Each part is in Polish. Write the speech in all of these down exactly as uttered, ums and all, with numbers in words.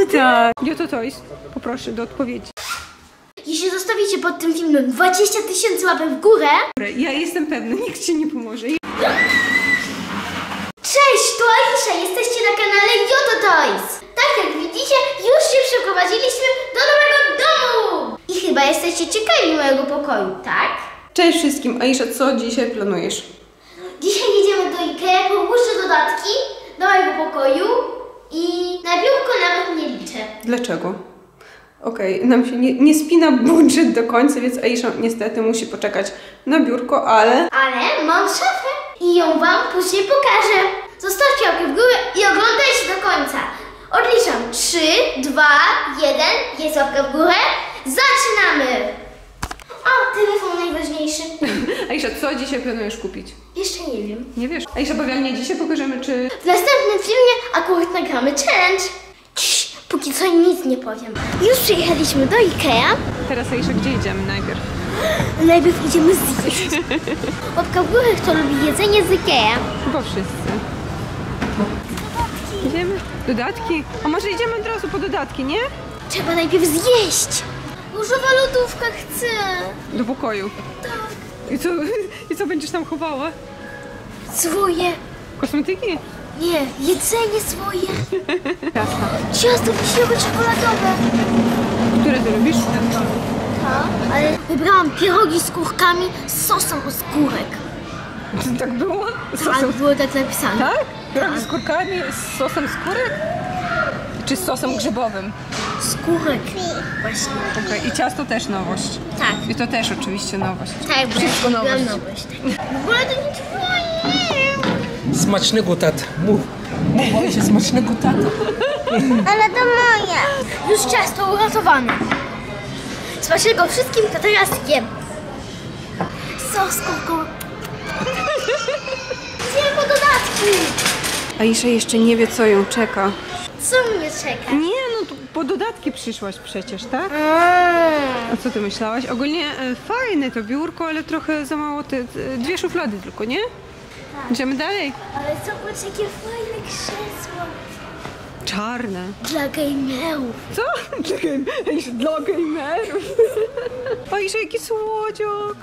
Tak. Joto Toys, poproszę do odpowiedzi. Jeśli zostawicie pod tym filmem dwadzieścia tysięcy łapek w górę... Ja jestem pewna, nikt ci nie pomoże. Cześć, to Aisza, jesteście na kanale Joto Toys. Tak jak widzicie, już się przeprowadziliśmy do nowego domu. I chyba jesteście ciekawi mojego pokoju, tak? Cześć wszystkim, Aisza, co dzisiaj planujesz? Dzisiaj jedziemy do Ikea, popuszczę dodatki do mojego pokoju i na biurko nawet nie liczę. Dlaczego? Okej, okay, nam się nie, nie spina budżet do końca, więc Aisza niestety musi poczekać na biurko, ale... Ale mam szafę i ją wam później pokażę. Zostawcie łapkę w górę i oglądajcie do końca. Odliczam trzy, dwa, jeden, jest łapka w górę. Zaczynamy! A, telefon najważniejszy. Aisza, co dzisiaj planujesz kupić? Jeszcze nie wiem. Nie wiesz? Aisza, pewnie dzisiaj pokażemy, czy... W następnym filmie akurat nagramy challenge. Cii, póki co nic nie powiem. Już przyjechaliśmy do Ikea. Teraz Aisza, gdzie idziemy najpierw? Najpierw idziemy zjeść. Łapka w górę, kto lubi jedzenie z Ikea. Chyba wszyscy. Dodatki. Idziemy? Dodatki? A może idziemy od razu po dodatki, nie? Trzeba najpierw zjeść. Różowa lodówka chcę. Do pokoju? Tak. I co, i co będziesz tam chowała? Swoje. Kosmetyki? Nie, jedzenie swoje. Ciasta. Ciasto wiśniowe czekoladowe. Które ty lubisz? Tak, ale wybrałam pierogi z kurkami z sosem z kurek. Tak było? Tak, było tak napisane. Tak? Pierogi z kurkami z sosem skórek? Czy z sosem grzybowym? Skórek. Właśnie. Okej, okay. I ciasto też nowość. Tak. I to też oczywiście nowość. Tak, wszystko nowość. nowość. W ogóle to nie twoje. Smacznego tata. Mów. Mów się smacznego tata. Ale to moje. Już ciasto uratowane. Smacznego wszystkim, to teraz jem. Sos kurkowy. Zjem po dodatki. Aisza jeszcze nie wie, co ją czeka. Co mnie czeka? Nie, no tu po dodatki przyszłaś przecież, tak? A co ty myślałaś? Ogólnie e, fajne to biurko, ale trochę za mało te, te dwie szuflady tylko, nie? Tak. Idziemy dalej. Ale zobacz, jakie fajne krzesło. Czarne. Dla gamerów. Co? Aisza, dla gamerów. Aisza, jaki słodziak.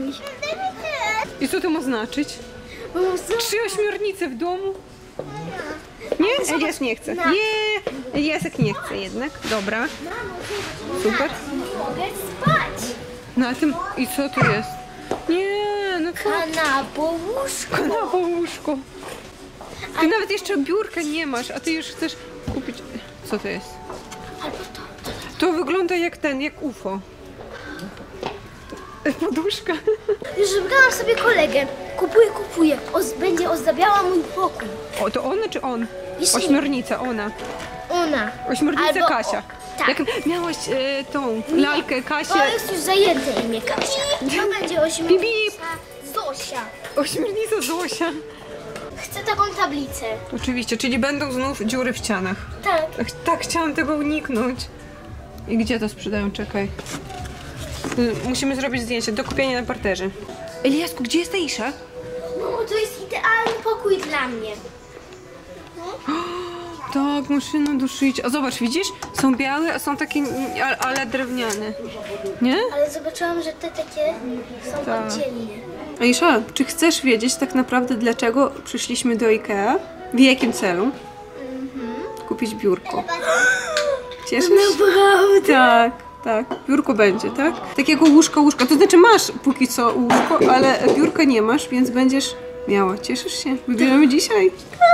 I co to ma znaczyć? Trzy ośmiornice w domu? Nie? Elias nie chce. Nie! Eliasek nie chce jednak. Dobra. Super. Mogę spać. Na tym... I co tu jest? Nie, no co? Kanapo łóżko. Kanapo łóżko. Ty nawet jeszcze biurka nie masz, a ty już chcesz kupić... Co to jest? Albo to, to, To wygląda jak ten, jak U F O. Poduszka. Już wybrałam sobie kolegę. Kupuję, kupuję. Oz, będzie ozdabiała mój pokój. O, to ona czy on? Jeszcze nie. Ośmiornica, ona. Ona. Ośmiornica Albo Kasia. o, tak. Jak miałaś e, tą lalkę Kasię. To jest już zajęte imię Kasia. To będzie ośmiornica Zosia. Ośmiornica Zosia. Chcę taką tablicę. Oczywiście, czyli będą znów dziury w ścianach. Tak. Ach, tak, chciałam tego uniknąć. I gdzie to sprzedają? Czekaj. Y, Musimy zrobić zdjęcie do kupienia na parterze. Eliasku, gdzie jest Aisza? Mamo, to jest idealny pokój dla mnie. Tak, maszyna do szycia. A zobacz, widzisz? Są białe, a są takie, ale, ale drewniane. Nie? Ale zobaczyłam, że te takie są Tak. oddzielnie. Aisza, czy chcesz wiedzieć tak naprawdę, dlaczego przyszliśmy do Ikea? W jakim celu? Mm-hmm. Kupić biurko. Cieszysz się? Naprawdę? Tak, tak. Biurko będzie, tak? Takiego łóżka, łóżka. To znaczy masz póki co łóżko, ale biurka nie masz, więc będziesz miała. Cieszysz się? Wybieramy dzisiaj?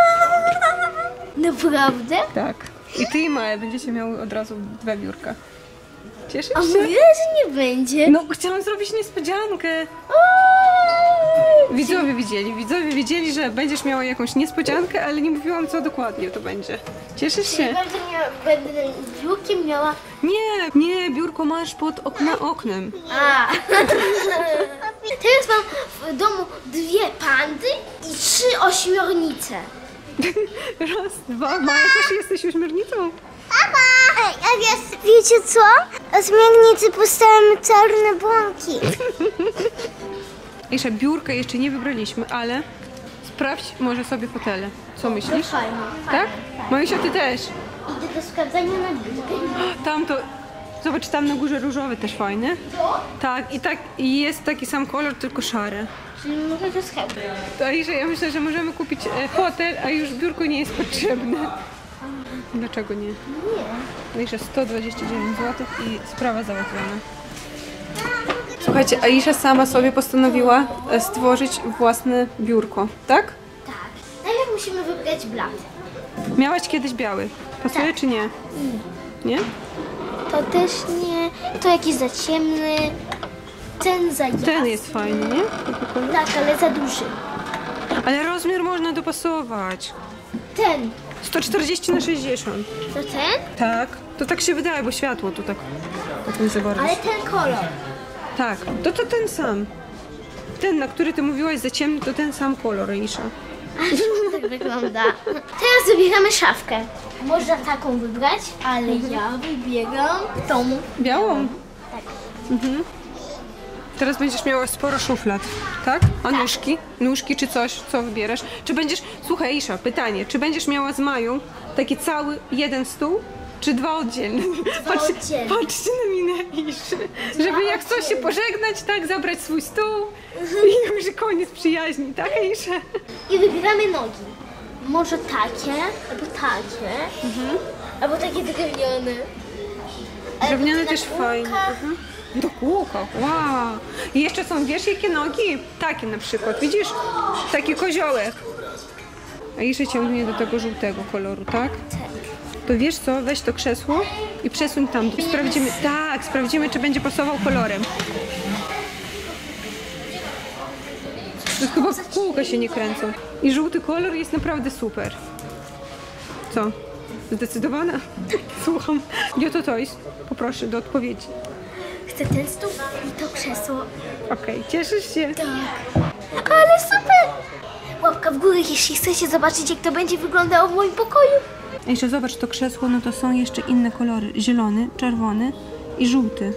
Naprawdę? Tak. I ty i Maja będziecie miały od razu dwa biurka. Cieszysz A się? mówiłaś, że nie będzie. No, chciałam zrobić niespodziankę. Widzowie widzieli, widzowie wiedzieli, że będziesz miała jakąś niespodziankę, ale nie mówiłam, co dokładnie to będzie. Cieszysz się? Będę, miała, będę biurkiem miała... Nie, nie, biurko masz pod okna, oknem. A. Teraz mam w domu dwie pandy i trzy ośmiornice. Raz, dwa, Maja też jesteś ośmiornicą. Papa! Ej, a wiesz, wiecie co? Ośmiornicy postawimy czarne błąki. Jeszcze biurka jeszcze nie wybraliśmy, ale sprawdź może sobie fotele. Co myślisz? Fajnie. Tak? Majusia, ty też. Idę do sprawdzania na biurkę. Tam to... Zobacz, tam na górze różowy też fajny. To? Tak, i tak i jest taki sam kolor, tylko szary. Czyli może to schab. To Aisza, ja myślę, że możemy kupić e, fotel, a już biurko nie jest potrzebne. Dlaczego nie? Nie. Aisza, sto dwadzieścia dziewięć złotych i sprawa załatwiona. Słuchajcie, Aisza sama sobie postanowiła e, stworzyć własne biurko, tak? Tak. Najpierw musimy wybrać blat. Miałaś kiedyś biały. Pasuje Tak. czy nie? Nie? To też nie. To jakiś za ciemny. Ten za jasny. Ten jest fajny, nie? Taki kolor. Tak, ale za duży. Ale rozmiar można dopasować. Ten. sto czterdzieści na sześćdziesiąt. To ten? Tak. To tak się wydaje, bo światło tu tak, tak nie za bardzo. Ale ten kolor. Tak, to to ten sam. Ten, na który ty mówiłaś za ciemny, to ten sam kolor, Aisza. Tak wygląda. Teraz wybieramy szafkę. Można taką wybrać, ale ja wybieram tą. Białą? Tak. Mhm. Teraz będziesz miała sporo szuflad, tak? A nóżki? Nóżki czy coś, co wybierasz? Czy będziesz... Słuchaj, Aisza, pytanie. Czy będziesz miała z Mają taki cały jeden stół, czy dwa oddzielne? Dwa oddzielne. Patrzcie na minę Aiszy. Żeby jak chcesz się pożegnać, tak, zabrać swój stół i już koniec przyjaźni, tak, Aisza? I wybieramy nogi. Może takie, albo takie, Mhm. albo takie drewniane. Drewniane Albo też na fajnie. kółkach. Mhm. Do kółka, wow. I jeszcze są, wiesz jakie nogi? Takie na przykład, widzisz? Taki koziołek. A jeszcze ciągnie do tego żółtego koloru, tak? Tak. To wiesz co, weź to krzesło i przesuń tam. Sprawdzimy, tak, sprawdzimy czy będzie pasował kolorem. To chyba kółka się nie kręcą. I żółty kolor jest naprawdę super. Co? Zdecydowana? Słucham. Gdzie to to jest? Poproszę do odpowiedzi. Chcę ten stół i to krzesło. Okej, cieszysz się? Tak. Ale super! Łapka w górę, jeśli chcecie zobaczyć, jak to będzie wyglądało w moim pokoju. Jeszcze zobacz, to krzesło, no to są jeszcze inne kolory. Zielony, czerwony i żółty.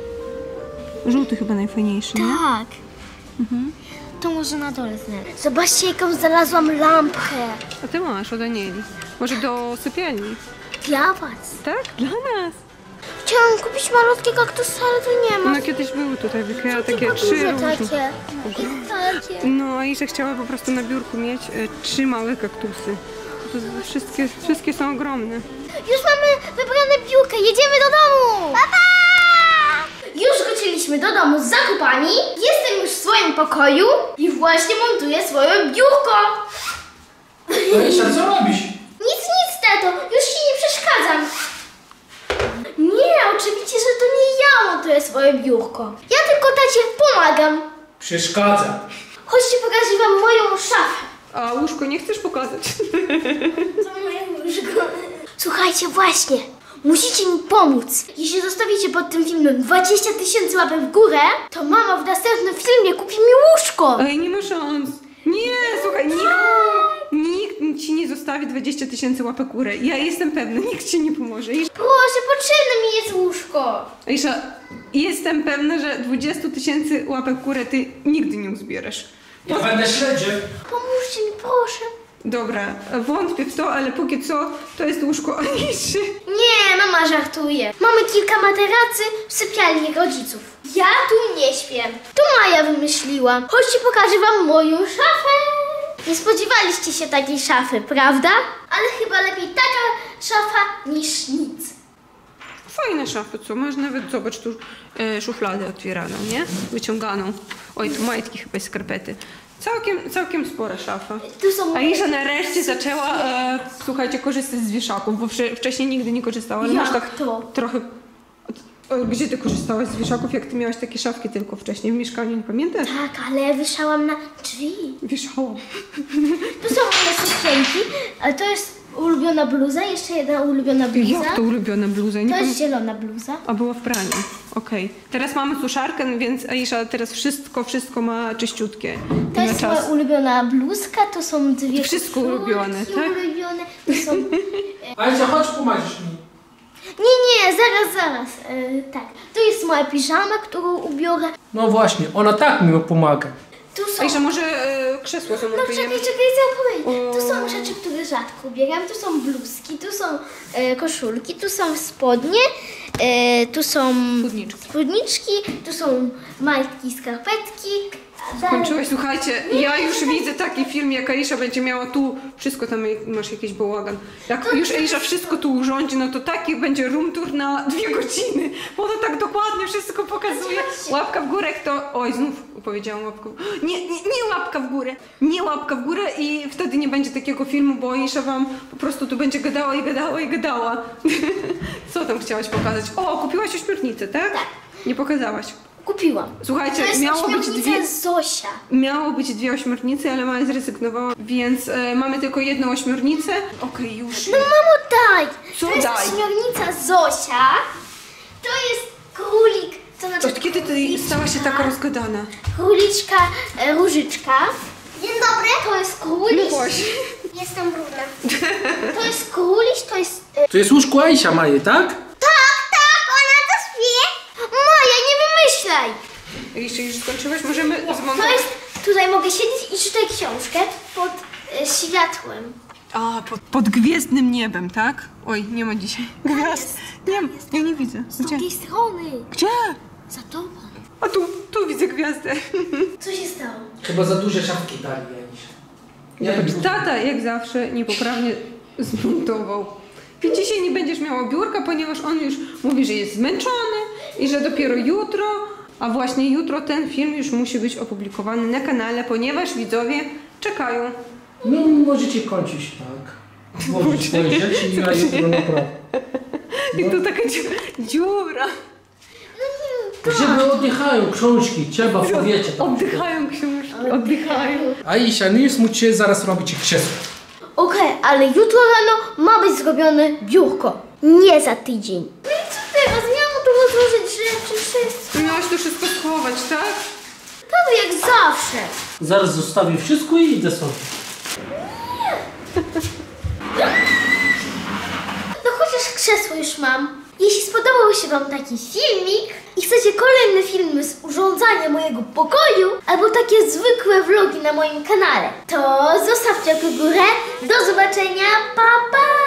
Żółty chyba najfajniejszy, nie? Tak. Mhm. To może na dole znaleźć. Zobaczcie, jaką znalazłam lampkę. A ty masz od Anieli. Może do sypialni? Dla was. Tak? Dla nas. Chciałam kupić malutkie kaktusy, ale tu nie ma. No kiedyś były tutaj wykryła takie Tylko trzy duże różne. takie. Takie. No a Aisza chciała po prostu na biurku mieć e, trzy małe kaktusy. To z- wszystkie, wszystkie są ogromne. Już mamy wybrane biurkę, jedziemy do domu! Papa! Już wróciliśmy do domu z zakupami. Jestem już w swoim pokoju i właśnie montuję swoje biurko. Aisza, co robisz? Nic, nic, tato, już ci nie przeszkadzam. Nie, oczywiście, że to nie ja montuję swoje biurko. Ja tylko tacie pomagam. Przeszkadza. Chodźcie, pokażę wam moją szafę. A łóżko nie chcesz pokazać? To moje łóżko. Słuchajcie, właśnie, musicie mi pomóc. Jeśli zostawicie pod tym filmem dwadzieścia tysięcy łapek w górę, to mama w następnym filmie kupi mi łóżko. Ej, nie ma szans. Nie, słuchaj, nikt, nikt ci nie zostawi dwadzieścia tysięcy łapek w górę. Ja jestem pewna, nikt ci nie pomoże. Aisza, Proszę, potrzebne mi jest łóżko. Aisza, jestem pewna, że dwadzieścia tysięcy łapek w górę ty nigdy nie uzbierasz. Ja będę śledził. Pomóżcie mi, proszę. Dobra, wątpię w to, ale póki co to jest łóżko Aiszy. Nie, mama żartuje. Mamy kilka materacy w sypialni rodziców. Ja tu nie śpię. To Maja wymyśliła. Chodźcie, pokażę wam moją szafę. Nie spodziewaliście się takiej szafy, prawda? Ale chyba lepiej taka szafa niż nic. Fajne szafy, co? Masz nawet, zobacz, tu e, szufladę otwieraną, nie? Wyciąganą. Oj, tu majtki chyba i skarpety. Całkiem, całkiem spora szafa. Tu są Aisza nareszcie zaczęła, e, słuchajcie, korzystać z wieszaków, bo wcze- wcześniej nigdy nie korzystała, ale Jak masz tak to? trochę... E, Gdzie ty korzystałaś z wieszaków, jak ty miałaś takie szafki tylko wcześniej w mieszkaniu, nie pamiętasz? Tak, ale ja wieszałam na drzwi. Wieszałam. Tu są moje sukienki, ale to jest ulubiona bluza, jeszcze jedna ulubiona bluza. Jak to ulubiona bluza? Nie To pamię- jest zielona bluza. A była w praniu. Okej. Teraz mamy suszarkę, więc Aisza teraz wszystko, wszystko ma czyściutkie. To Na jest czas. moja ulubiona bluzka, to są dwie Wszystko koszulki ulubione, tak? ulubione, to są... Aisza, chodź pomadzisz mi. Nie, nie, zaraz, zaraz. E, tak, to jest moja piżama, którą ubiorę. No właśnie, ona tak mi pomaga. Tu są. Aisza, może e, krzesło No zamontujemy? czekaj, czekaj, chcę opowiedzieć. Tu O. są rzeczy, które rzadko ubieram. Tu są bluzki, tu są e, koszulki, tu są spodnie, e, tu są Spódniczki. spódniczki, tu są majtki, skarpetki. a dalej- Kończyłeś, słuchajcie, ja już widzę taki film, jak Aisza będzie miała tu, wszystko tam masz jakiś bałagan. Jak już Aisza wszystko tu urządzi, no to taki będzie room tour na dwie godziny. Bo ona tak dokładnie wszystko pokazuje. Łapka w górę, kto... Oj, znów powiedziałam łapkę w... Nie, nie, nie łapka w górę, nie łapka w górę i wtedy nie będzie takiego filmu, bo Aisza wam po prostu tu będzie gadała i gadała i gadała. Co tam chciałaś pokazać? O, kupiłaś ośmiornicę, tak? Tak. Nie pokazałaś. Kupiłam. Słuchajcie, To jest miało być ośmiornica dwie... Zosia. Miało być dwie ośmiornice, ale mama zrezygnowała, więc e, mamy tylko jedną ośmiornicę. Okej, już. No mamo, daj! Co to jest daj? ośmiornica Zosia. To jest królik, to znaczy Od kiedy ty króliczka. stała się taka rozgadana? Króliczka e, Różyczka. Dzień dobry. To jest No króliś. właśnie. Jestem brudna. To jest króliś, to jest... E, To jest łóżko Aisza Maje, tak? tak, tak, ona to śpi. Moja, nie wymyślaj. Jeśli już skończyłaś, możemy To zmontować. jest... Tutaj mogę siedzieć i czytać książkę pod e, światłem. A, pod, pod gwiezdnym niebem, tak? Oj, nie ma dzisiaj gwiazd. Nie ma, ja nie widzę. Z Gdzie? drugiej strony. Gdzie? Za tobą. A tu, tu widzę gwiazdę. Co się stało? Chyba za duże szafki dali Aisza. Ja bym- Tata, jak zawsze, niepoprawnie zmontował. I dzisiaj nie będziesz miała biurka, ponieważ on już mówi, że jest zmęczony i że dopiero jutro, a właśnie jutro ten film już musi być opublikowany na kanale, ponieważ widzowie czekają. No możecie kończyć, tak. Włożyć swoje rzeczy i ja jutro naprawdę. I tu taka dziu dziura. Żeby oddychają książki, trzeba w powietrze. tam. Oddychają książki, oddychają. Aisza, nie smuć się, zaraz robicie krzesło. Okej, ale jutro rano ma być zrobione biurko. Nie za tydzień. No i co teraz? Miałam tu rozłożyć rzeczy, wszystko. Miałaś to wszystko schować, tak? To jak zawsze. Zaraz zostawię wszystko i idę sobie. No chociaż krzesło już mam. Jeśli spodobał się wam taki filmik i chcecie kolejne filmy z urządzania mojego pokoju albo takie zwykłe vlogi na moim kanale, to zostawcie łapkę w górę. Do zobaczenia. Pa, pa!